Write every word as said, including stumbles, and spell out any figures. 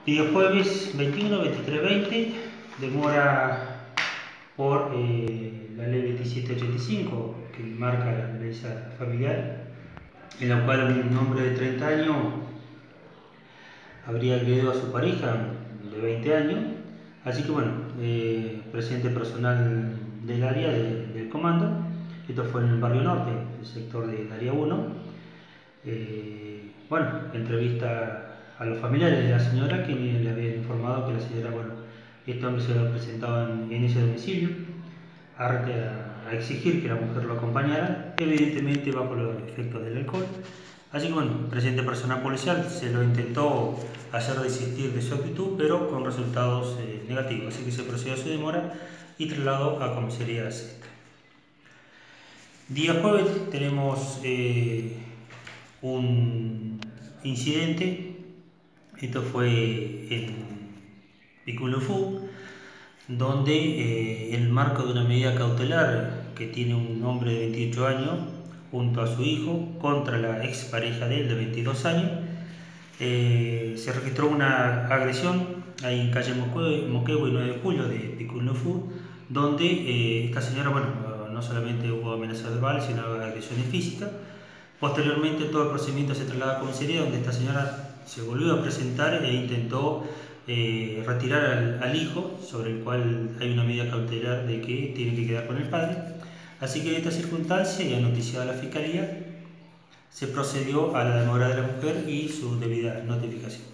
Día jueves veintiuno, veintitrés, veinte, demora por eh, la ley veintisiete ochenta y cinco, que marca la violencia familiar, en la cual un hombre de treinta años habría agredido a su pareja de veinte años. Así que bueno, eh, presente personal del área de, del comando. Esto fue en el barrio norte, el sector del área uno. Eh, bueno, entrevista a los familiares de la señora, que le habían informado que la señora, bueno, este hombre se había presentado en, en ese domicilio a, a, a exigir que la mujer lo acompañara, evidentemente bajo los efectos del alcohol. Así que bueno, presente personal policial se lo intentó hacer desistir de su actitud, pero con resultados eh, negativos, así que se procedió a su demora y trasladó a comisaría sexta. Día jueves tenemos eh, un incidente. Esto fue en Piculufú, donde eh, en el marco de una medida cautelar que tiene un hombre de veintiocho años junto a su hijo contra la expareja de él de veintidós años, eh, se registró una agresión ahí en calle Moquegua y nueve de julio de Piculufú, donde eh, esta señora, bueno, no solamente hubo amenazas verbales, sino agresiones físicas. Posteriormente todo el procedimiento se traslada a comisaría, donde esta señora se volvió a presentar e intentó eh, retirar al, al hijo, sobre el cual hay una medida cautelar de que tiene que quedar con el padre. Así que en esta circunstancia, y noticiado a la Fiscalía, se procedió a la demora de la mujer y su debida notificación.